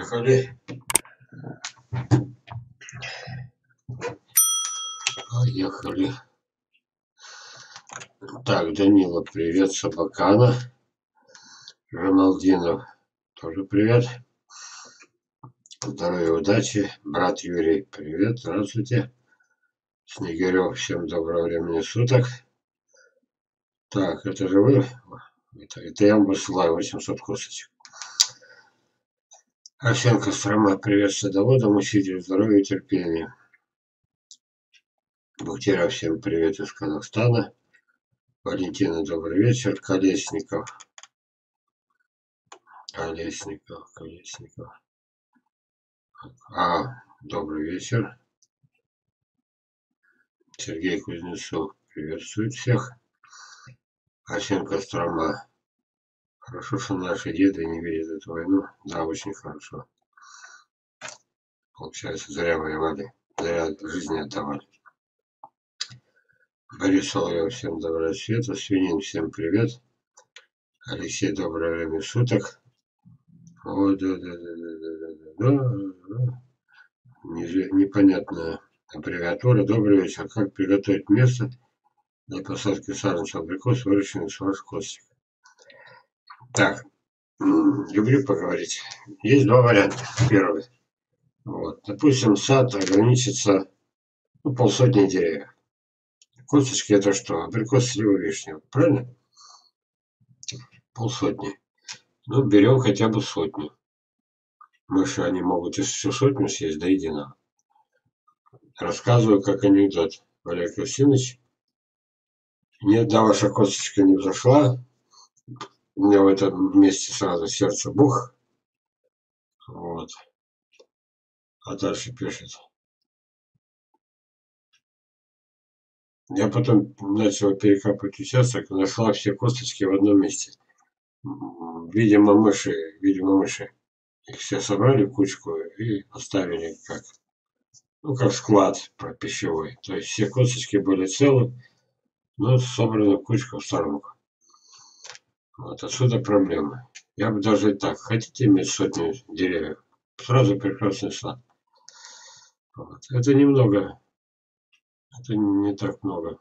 Поехали. Поехали. Так, Данила, привет. Собакана. Ромалдинов, тоже привет. Здоровья, удачи. Брат Юрий, привет. Здравствуйте. Снегирев, всем доброго времени суток. Так, это же вы? Это я вам высылаю 800 косточек. Арсен Кострома, привет садоводам, усилия здоровья и терпения. Бухтера, всем привет из Казахстана. Валентина, добрый вечер. Колесников. Добрый вечер. Сергей Кузнецов приветствует всех. Арсен Кострома. Хорошо, что наши деды не видят эту войну. Да, очень хорошо. Получается, зря воевали, зря жизни отдавали. Борис Соловьев, всем доброго света. Свинин, всем привет. Алексей, доброе время суток. О, да. Непонятная аббревиатура. Добрый вечер. Как приготовить место для посадки саженцев абрикос, выращенных с ваших косточек? Так, люблю поговорить. Есть два варианта. Первый. Вот. Допустим, сад ограничится полсотни деревьев. Косточки это что? Абрикос, слива, вишня. Правильно? Полсотни. Ну, берем хотя бы сотню. Мыши, они могут и всю сотню съесть до единого. Рассказываю как анекдот. Валерий Костинович, ни одна ваша косточка не взошла. У меня в этом месте сразу сердце бух. Вот. А дальше пишет. Я потом начал перекапывать участок, нашла все косточки в одном месте. Видимо, мыши их все собрали в кучку и поставили как склад пищевой. То есть все косточки были целы, но собраны в кучку в сторонку. Вот отсюда проблема. Я бы даже и так. Хотите иметь сотню деревьев? Сразу прекрасный сад. Вот. Это немного. Это не так много.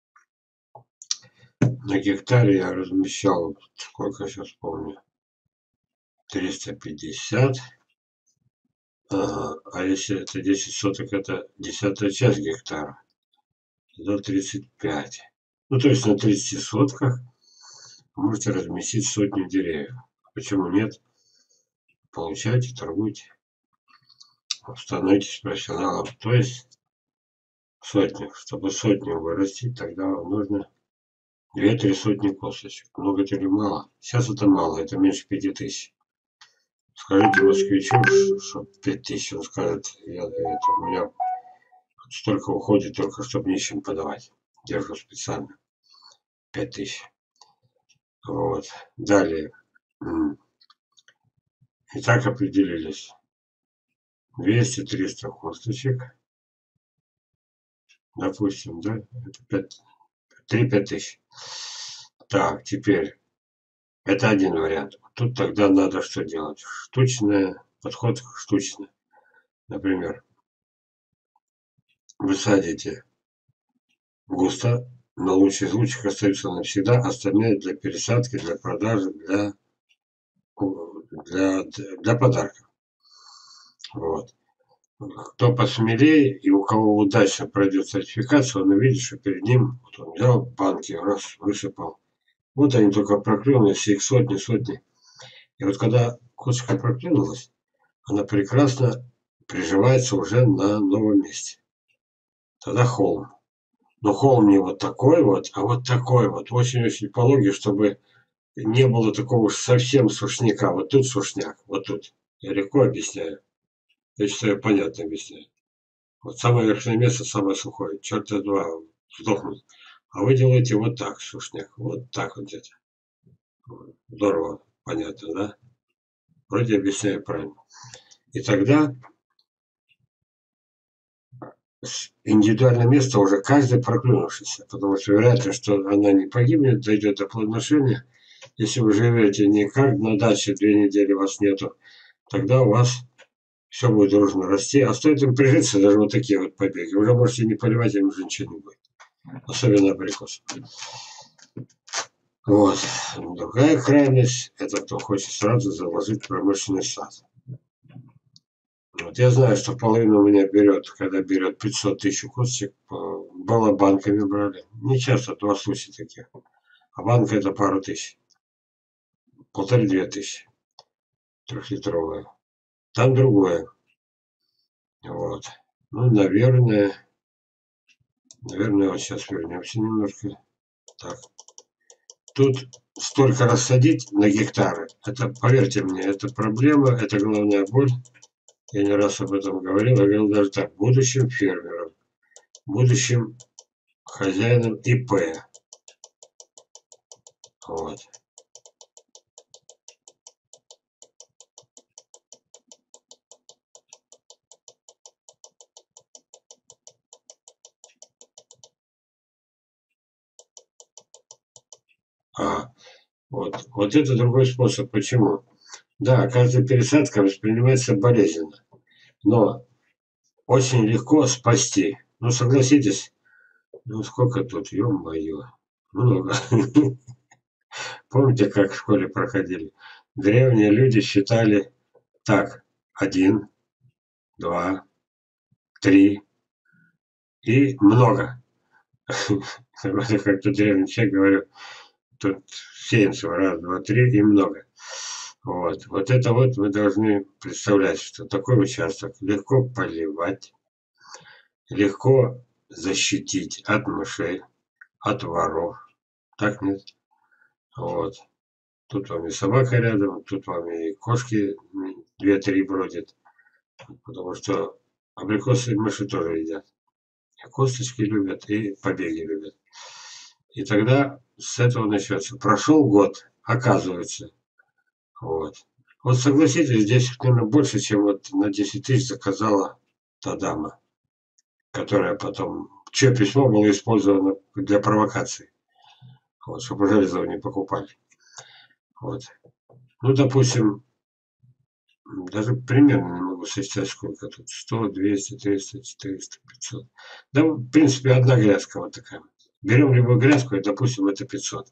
На гектаре я размещал, сколько сейчас помню, 350. Ага. А если это 10 соток, это 10-я часть гектара. До 35. Ну, то есть на 30 сотках можете разместить сотню деревьев. Почему нет? Получайте, торгуйте. Становитесь профессионалом. То есть сотню. Чтобы сотню вырастить, тогда вам нужно 2-3 сотни косточек. Много это или мало? Сейчас это мало, это меньше 5000. Скажите москвичу, что 5000, он скажет, у меня столько уходит, только чтобы нищим подавать. Держу специально. 5000. Вот. Далее. Итак, определились. 200-300 косточек. Допустим, да? Это 3-5 тысяч. Так, теперь. Это один вариант. Тут тогда надо что делать? Подход штучный. Например, вы садите густо, но лучший из лучших остаются навсегда, остальные для пересадки, для продажи, для подарков. Вот. Кто посмелее и у кого удачно пройдет сертификацию, он увидит, что перед ним вот он взял банки, раз, высыпал. Вот они только проклюнулись, все их сотни. И вот когда косточка проклюнулась, она прекрасно приживается уже на новом месте. Тогда холм. Но холм не вот такой вот, а вот такой вот. Очень-очень пологий, чтобы не было такого уж совсем сушняка. Вот тут сушняк, вот тут. Я легко объясняю. Я считаю, понятно объясняю. Вот самое верхнее место, самое сухое. Черта два сдохнут. А вы делаете вот так, сушняк. Вот так вот где-то. Здорово. Понятно, да? Вроде объясняю правильно. И тогда индивидуальное место уже каждый проклюнувшийся. Потому что вероятность, что она не погибнет, дойдет до плодоношения. Если вы живете не как на даче 2 недели вас нету, тогда у вас все будет дружно расти. А стоит им прижиться, даже вот такие вот побеги, уже можете не поливать, им уже ничего не будет. Особенно абрикос. Вот. Другая крайность, это кто хочет сразу заложить промышленный сад. Вот я знаю, что половину у меня берет, когда берет 500 тысяч косточек, было банками брали. Не часто, два случая таких. А банка это пару тысяч. 1500-2 тысячи. Трехлитровая. Там другое. Вот. Ну, наверное, вот сейчас вернемся немножко. Так. Тут столько рассадить на гектары, это, поверьте мне, это проблема, это головная боль. Я не раз об этом говорил, я говорил даже так, будущим фермерам, будущим хозяинам ИП. Вот. Вот это другой способ. Почему? Да, каждая пересадка воспринимается болезненно, но очень легко спасти. Ну, согласитесь, ну сколько тут, ё-моё, много. Помните, как в школе проходили? Древние люди считали так: 1, 2, 3 и много. Как тут древний человек говорил, тут сеянцев, 1, 2, 3 и много. Вот это вот вы должны представлять, что такой участок легко поливать, легко защитить от мышей, от воров. Так нет? Вот. Тут вам и собака рядом, тут вам и кошки 2-3 бродят. Потому что абрикосы мыши тоже едят. И косточки любят, и побеги любят. И тогда с этого начнется. Прошел год, оказывается. Вот. Вот согласитесь, здесь, наверное, больше, чем вот на 10 тысяч заказала та дама, которая потом, чье письмо было использовано для провокации. Вот, чтобы железо не покупали. Вот. Ну, допустим, даже примерно не могу сосчитать, сколько тут. 100, 200, 300, 400, 500. Да, в принципе, одна грядка вот такая. Берем любую грядку, и, допустим, это 500.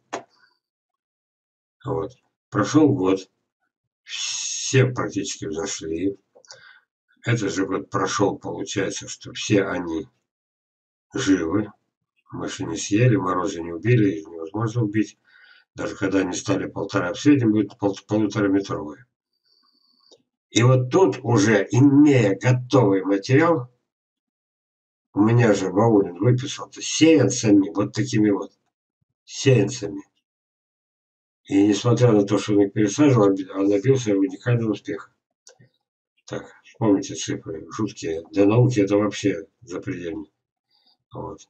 Вот. Прошел год. Все практически взошли. Этот же год прошел, получается, что все они живы. Мыши не съели, морозы не убили, их невозможно убить. Даже когда они стали 1,5, в среднем будет 1,5-метровые. И вот тут уже, имея готовый материал, у меня же Баулин выписал-то сеянцами, вот такими вот, сеянцами. И несмотря на то, что он их пересаживал, он добился уникального успеха. Так, помните цифры, жуткие. Для науки это вообще запредельно. Вот.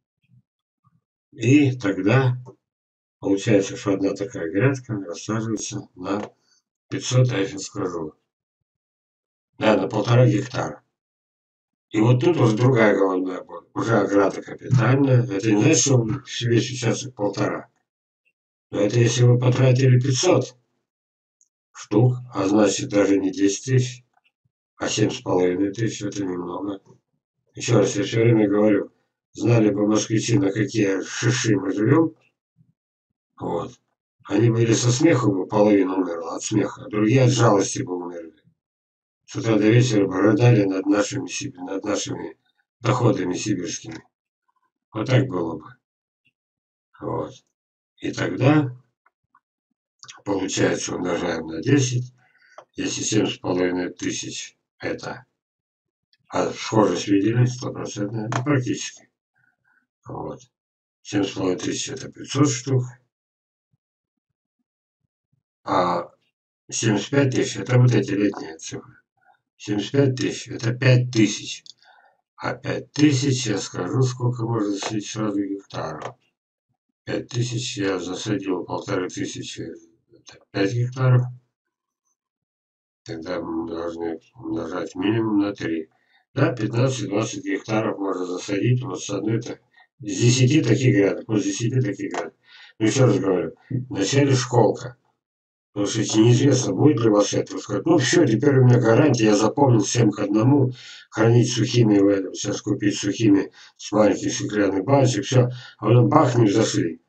И тогда получается, что одна такая грядка рассаживается на 500, я сейчас скажу, да, на 1,5 гектара. И вот тут уже другая головная боль. Уже ограда капитальная. Это не значит, что весь участок 1,5. Но это если вы потратили 500 штук, а значит даже не 10 тысяч, а 7,5 тысяч, это немного. Еще раз, я все время говорю, знали бы москвичи, на какие шиши мы живем, вот, они бы или со смеху бы половина умерла от смеха, а другие от жалости бы умерли. С утра до вечера бы рыдали над нашими доходами сибирскими. Вот так было бы. Вот. И тогда, получается, умножаем на 10, если 7,5 тысяч это, а схожесть видели, 100%, практически. Вот. 7,5 тысяч это 500 штук, а 75 тысяч это вот эти летние цифры. 75 тысяч это 5 тысяч. А 5 тысяч, я скажу, сколько можно засадить сразу гектаров. 5 тысяч я засадил 1500, это 5 гектаров. Тогда мы должны умножать минимум на 3. Да, 15-20 гектаров можно засадить вот с одной-то. С 10 таких грядок, вот с 10 таких грядок. Ну, еще раз говорю, вначале школка. Потому что еще неизвестно, будет ли вас это. Сказать, ну все, теперь у меня гарантия, я запомнил 7 к 1, хранить сухими в этом, сейчас купить сухими с маленьких стеклянных баночек, все. А потом бах, не зашли.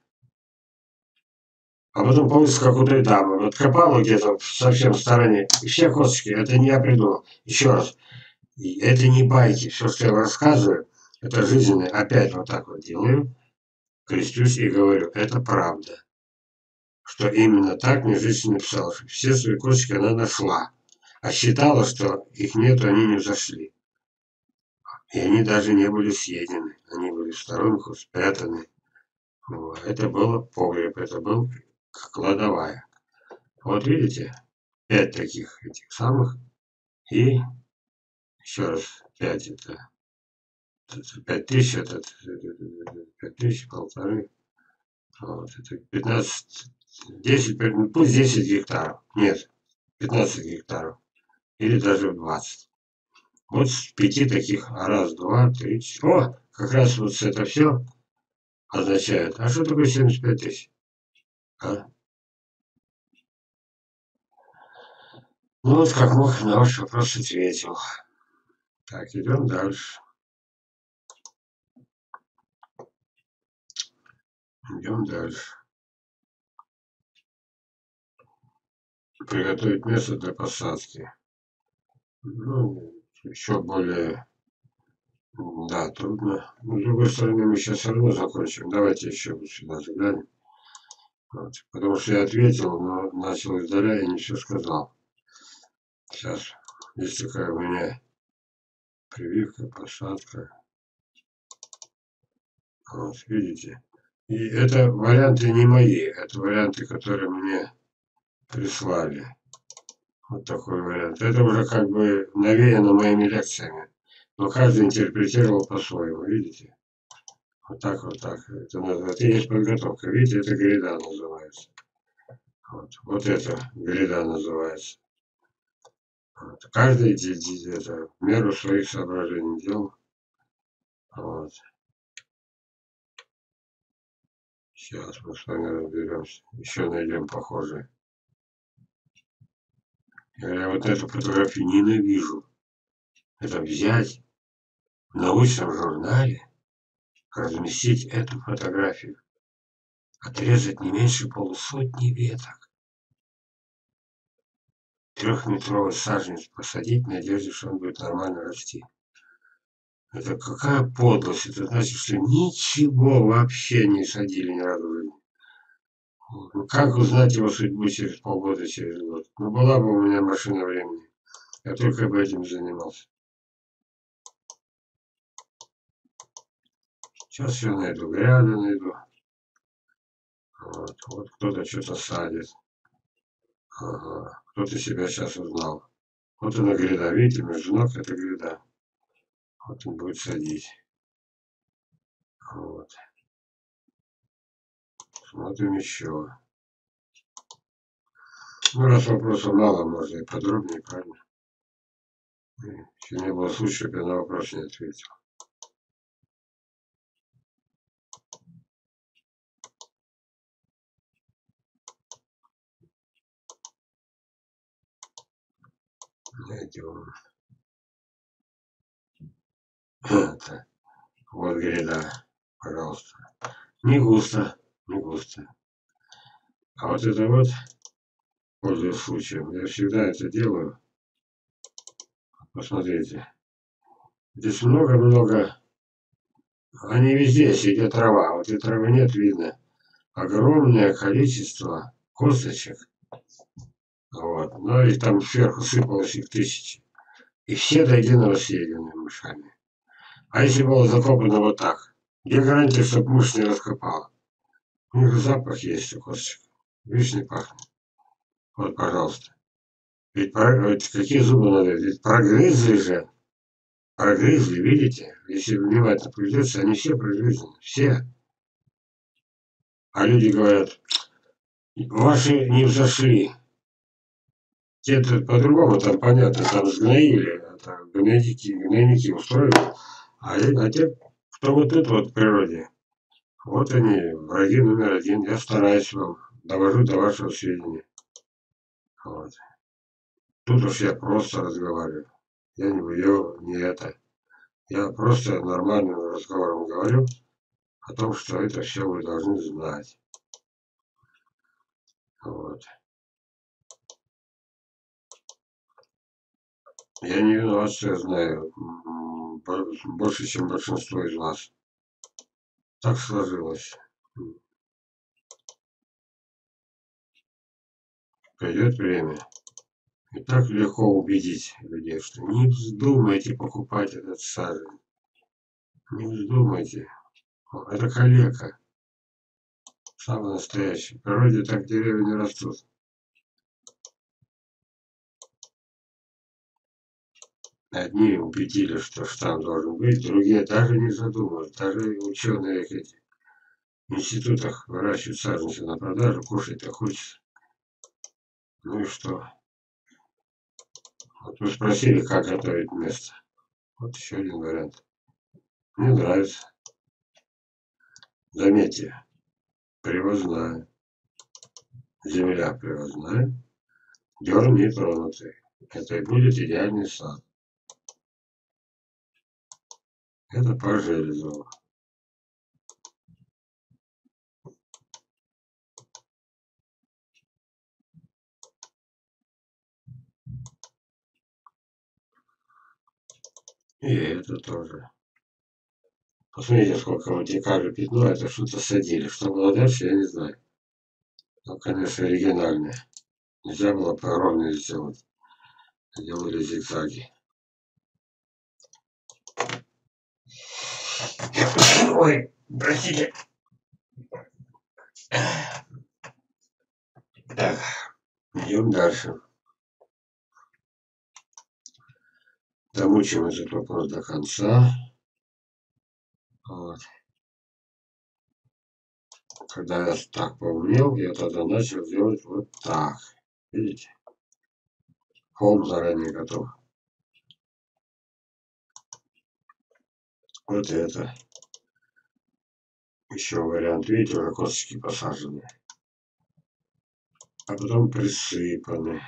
А потом получится, как у той дамы. Вот копала где-то совсем в стороне. И все косточки, это не я придумал. Еще раз. И это не байки. Все, что я вам рассказываю, это жизненное. Опять вот так вот делаю. Крестюсь и говорю, это правда. Что именно так мне жизнь написала. Что все свои косточки она нашла. А считала, что их нету, они не взошли. И они даже не были съедены. Они были в сторонку спрятаны. Вот. Это было погреб. Это был кладовая. Вот видите? 5 таких этих самых. И еще раз 5 это 5000, это 5000, полторы. Вот, это 15, 10, ну, пусть 10 гектаров. Нет, 15 гектаров. Или даже 20. Вот с 5 таких. Раз, два, три, четыре. О, как раз вот это все означает. А что такое 75 тысяч? А? Ну вот как мог на ваш вопрос ответил. Так, идем дальше. Идем дальше. Приготовить место для посадки. Ну, еще более, да, трудно. Но с другой стороны, мы сейчас все равно закончим. Давайте еще вот сюда заглянем. Вот. Потому что я ответил, но начал издаля и не все сказал. Сейчас. Есть такая у меня прививка, посадка. Вот, видите. И это варианты не мои. Это варианты, которые мне прислали. Вот такой вариант. Это уже как бы навеяно моими лекциями. Но каждый интерпретировал по-своему, видите? Вот так, вот так. Это есть подготовка. Видите, это гряда называется. Вот это гряда называется. Вот. Каждый это, в меру своих соображений делал. Вот. Сейчас мы с вами разберемся. Еще найдем похожие. Я вот эту фотографию ненавижу. Это взять в научном журнале, разместить эту фотографию, отрезать не меньше полусотни веток, 3-метровый саженец посадить в надежде, что он будет нормально расти. Это какая подлость. Это значит, что ничего вообще не садили ни разу в жизни. Ну, как узнать его судьбу через полгода, через год? Ну, была бы у меня машина времени. Я только бы этим занимался. Сейчас все найду, гряды найду. Вот кто-то что-то садит. Ага. Кто-то себя сейчас узнал. Вот она гряда, видите, между ног это гряда. Вот он будет садить. Вот. Смотрим еще. Ну, раз вопросов мало, можно и подробнее, правильно? Еще не было случая, чтобы я на вопрос не ответил. Найдем. Вот гряда, пожалуйста. Не густо, не густо. А вот это вот, пользуясь случаем, я всегда это делаю. Посмотрите. Здесь много-много. Они везде сидят трава. Вот и травы нет, видно. Огромное количество косточек. Вот. Ну и там сверху сыпалось их тысячи. И все до единого съедены мышами. А если было закопано вот так? Где гарантия, чтобы мышь не раскопала? У них запах есть у косточек. Видишь, не пахнет. Вот, пожалуйста. Ведь какие зубы надо? Ведь прогрызли же. Прогрызли, видите? Если внимательно придется, они все прогрызены. Все. А люди говорят, ваши не взошли. Те-то по-другому, там понятно, там сгноили, это гнойники устроили. А те, кто вот тут вот в природе, вот они, враги номер один. Я стараюсь вам, довожу до вашего сведения. Вот. Тут уж я просто разговариваю. Я не врю, не это. Я просто нормальным разговором говорю о том, что это все вы должны знать. Вот. Я не виноват, что я знаю больше, чем большинство из вас. Так сложилось. Придет время. И так легко убедить людей, что не вздумайте покупать этот сажень. Не вздумайте. Это калека. Самый настоящий. В природе так деревья не растут. Одни убедили, что штамм должен быть, другие даже не задумывались. Даже ученые в этих институтах выращивают саженцы на продажу, кушать-то хочется. Ну и что? Вот вы спросили, как готовить место. Вот еще один вариант. Мне нравится. Заметьте, привозная. Земля привозная. Дерн не тронутый. Это и будет идеальный сад. Это по железу. И это тоже. Посмотрите, сколько вытекали пятно, это что-то садили. Что было дальше, я не знаю. Ну, конечно, оригинальное. Нельзя было по сделать. Делали зигзаги. Ой, простите. Так, идем дальше. Домучим этот вопрос до конца. Вот. Когда я так поумнел, я тогда начал делать вот так. Видите? Холм заранее готов. Вот это. Еще вариант, видите, уже косточки посажены. А потом присыпаны.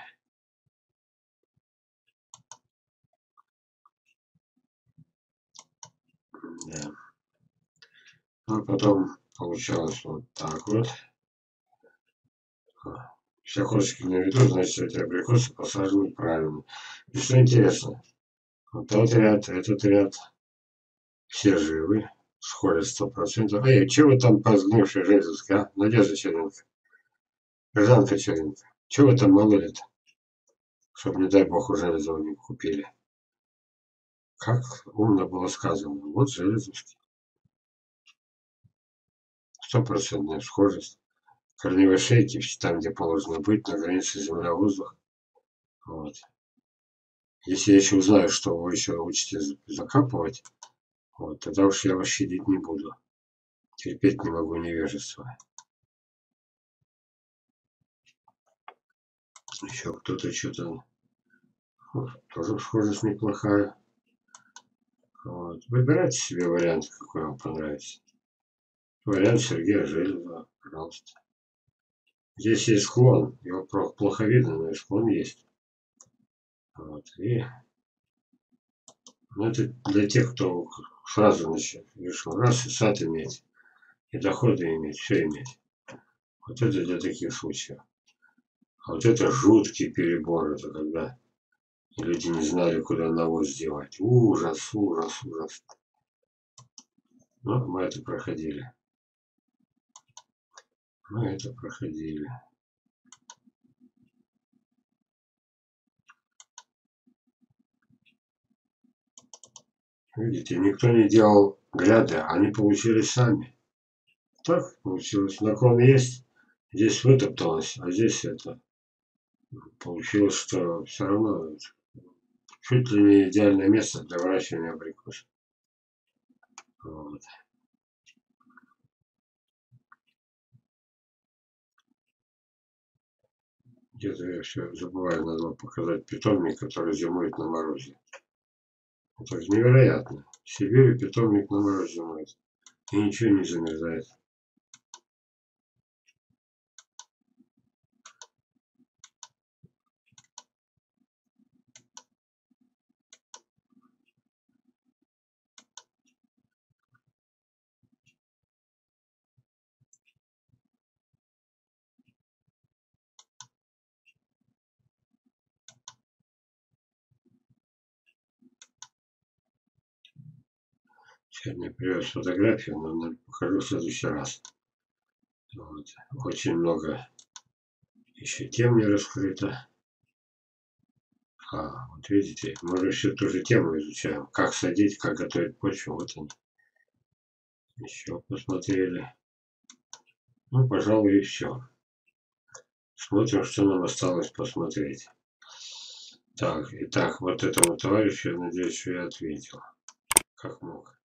Да. А потом получалось вот так вот. Все косточки на виду, значит, эти абрикосы посажены правильно. И что интересно, вот тот ряд, этот ряд, все живы, сходят 100%. Эй, чего вы там позгнившая Железовская, а? Надежда Черенко, Гражданка Черенко, чего вы там мололи-то? Чтоб, не дай бог, у Железова не купили. Как умно было сказано. Вот Железовский. 100% схожесть. Корневые шейки там, где положено быть, на границе земля-воздух. Вот. Если я еще узнаю, что вы еще учите закапывать, вот, тогда уж я вас щадить не буду. Терпеть не могу невежество. Еще кто-то что-то... Тоже схожесть неплохая. Вот. Выбирайте себе вариант, какой вам понравится. Вариант Сергея Железова, пожалуйста. Здесь есть склон, его плохо видно, но и склон есть. Вот. И ну, это для тех, кто сразу решил раз и сад иметь, и доходы иметь, все иметь. Вот это для таких случаев. А вот это жуткий перебор, это когда люди не знали, куда навоз девать. Ужас, ужас, ужас. Но мы это проходили. Мы это проходили. Видите, никто не делал гряды, они получились сами. Так получилось. Наклон есть, здесь вытопталось, а здесь это. Получилось, что все равно чуть ли не идеальное место для выращивания абрикосов. Вот. Где-то я все забываю, надо было показать питомник, который зимует на морозе. Это же невероятно. В Сибири питомник на морозе зимует. И ничего не замерзает. Сейчас мне привез фотографию, но покажу в следующий раз. Вот. Очень много еще тем не раскрыто. Вот видите, мы же всю ту же тему изучаем. Как садить, как готовить почву. Вот они. Еще посмотрели. Ну, пожалуй, и все. Смотрим, что нам осталось посмотреть. Так, итак, вот этому товарищу, я надеюсь, что я ответил. Как мог.